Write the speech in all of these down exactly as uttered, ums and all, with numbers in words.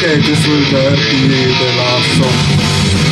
Okay, this will uh, be the last song.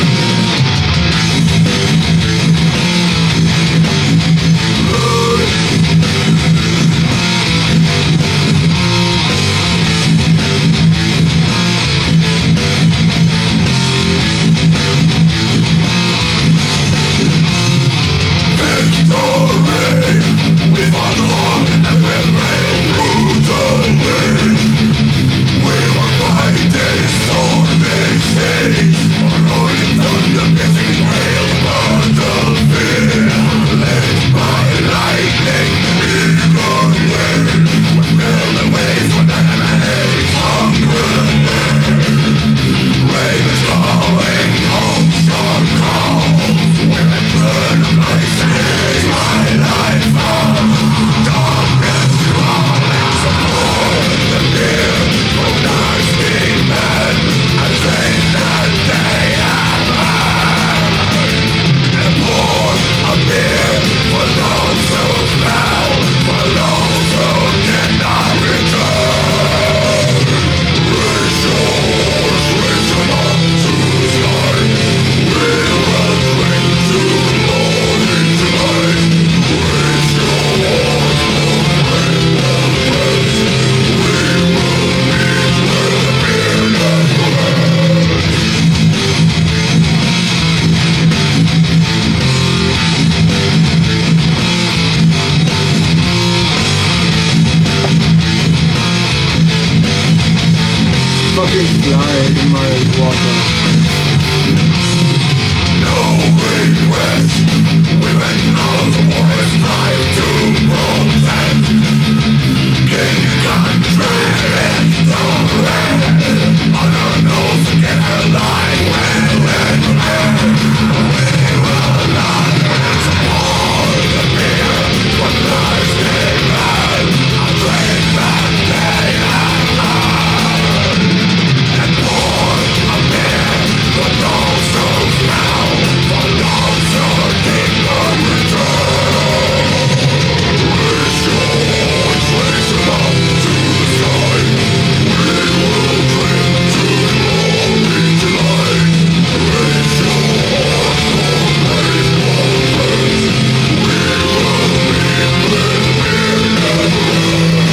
Fucking fly in my water. No regrets. We went all the worst time to protect. King contract the red. On our nose to get her line well and red. We will not support the beer. What lies they ran. I'll drink that day and night. And pour a beer for those who now, for those who keep the return. Raise your voice, raise it up to the sky. We will drink to glory tonight. Raise your voice, Lord, raise your praise. We will meet with beer and bread.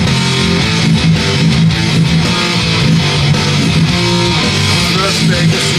Vegas.